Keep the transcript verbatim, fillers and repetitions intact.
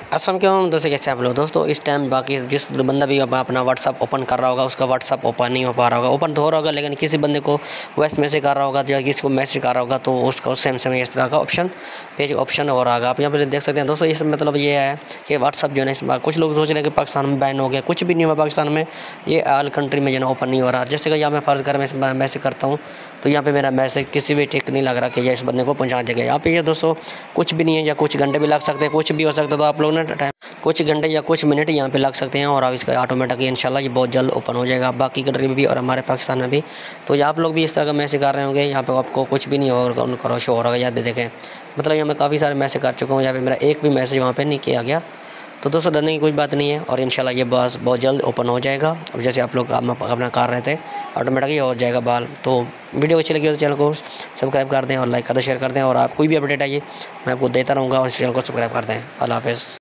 असलम क्यों दोस्तों, कैसे आप लोग दोस्तों। इस टाइम बाकी जिस बंदा भी अपना व्हाट्सअप ओपन कर रहा होगा उसका व्हाट्सअप ओपन नहीं हो पा रहा होगा, ओपन तो हो रहा होगा लेकिन किसी बंदे को वॉइस मैसेज कर रहा होगा या किसी को मैसेज कर रहा होगा तो उसका सेम सेम इस तरह का ऑप्शन पेज ऑप्शन हो रहा होगा। आप यहाँ पर देख सकते हैं दोस्तों। इस मतलब ये है कि व्हाट्सअप जो है ना, कुछ लोग सोच रहे हैं कि पाकिस्तान में बैन हो गया, कुछ भी नहीं हुआ पाकिस्तान में, ये ऑल कंट्री में जो है ओपन नहीं हो रहा। जैसे कि यहाँ मैं फ़र्ज़ कर मैं मैसेज करता हूँ तो यहाँ पे मेरा मैसेज किसी भी ठीक नहीं लग रहा कि ये इस बंदे को पहुँचा देगा। यहाँ पे ये दोस्तों कुछ भी नहीं है, या कुछ घंटे भी लग सकते हैं, कुछ भी हो सकता है। तो आप लोग ना टाइम कुछ घंटे या कुछ मिनट यहाँ पे लग सकते हैं और अब इसका ऑटोमेटिक इंशाल्लाह ये बहुत जल्द ओपन हो जाएगा, बाकी कंट्री में भी और हमारे पाकिस्तान में भी। तो आप लोग भी इस तरह का मैसेज कर रहे होंगे, यहाँ पे आपको कुछ भी नहीं होगा, उनका शो हो रहा है। यहाँ पे देखें, मतलब यहाँ मैं काफ़ी सारे मैसेज कर चुका हूँ, यहाँ पे मेरा एक भी मैसेज वहाँ पे नहीं किया गया। तो दोस्तों डरने की कोई बात नहीं है और इंशाल्लाह ये बस बहुत जल्द ओपन हो जाएगा। अब जैसे आप लोग अपना कर रहे थे ऑटोमेटिक ही हो जाएगा बाल। तो वीडियो अच्छी लगी तो चैनल को सब्सक्राइब कर दें और लाइक कर दें, शेयर कर दें, और आप कोई भी अपडेट आइए मैं आपको देता रहूँगा और इस चैनल को सब्सक्राइब कर दें। अल्लाह हाफ़िज़।